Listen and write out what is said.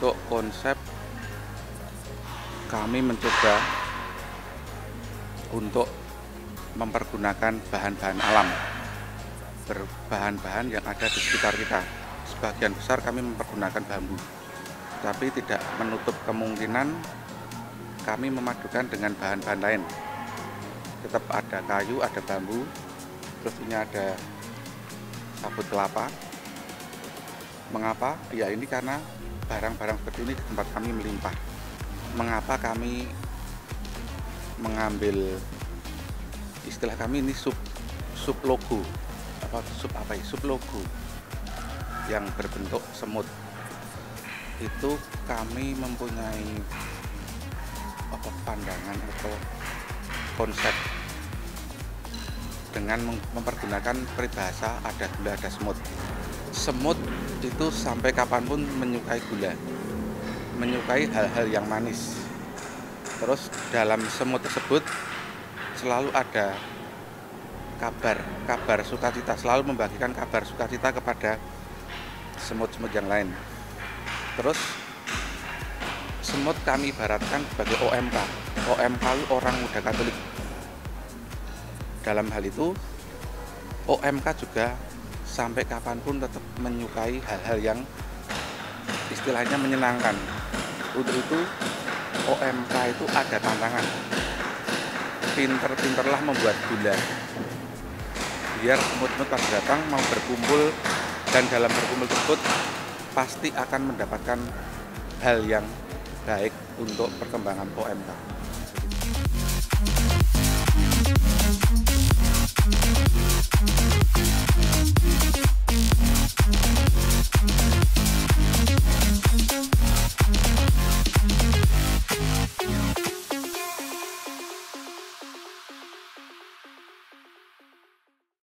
untuk konsep kami mencoba untuk mempergunakan bahan-bahan alam, berbahan-bahan yang ada di sekitar kita. Sebagian besar kami mempergunakan bambu, tapi tidak menutup kemungkinan kami memadukan dengan bahan-bahan lain. Tetap ada kayu, ada bambu, terus ini ada sabut kelapa. Mengapa? Ya ini karena barang-barang seperti ini di tempat kami melimpah. Mengapa kami mengambil istilah kami ini sub logo, sub logo yang berbentuk semut. Itu kami mempunyai pandangan atau konsep dengan mempergunakan peribahasa ada gula ada semut. Semut itu sampai kapanpun menyukai gula, menyukai hal-hal yang manis. Terus dalam semut tersebut selalu ada kabar sukacita, selalu membagikan kabar sukacita kepada semut-semut yang lain. Terus semut kami ibaratkan sebagai OMK. OMK itu orang muda Katolik. Dalam hal itu OMK juga sampai kapanpun tetap menyukai hal-hal yang istilahnya menyenangkan. Untuk itu OMK itu ada tantangan. Pinter-pinterlah membuat gula biar semut-semut pas datang mau berkumpul, dan dalam berkumpul tersebut pasti akan mendapatkan hal yang baik untuk perkembangan OMK.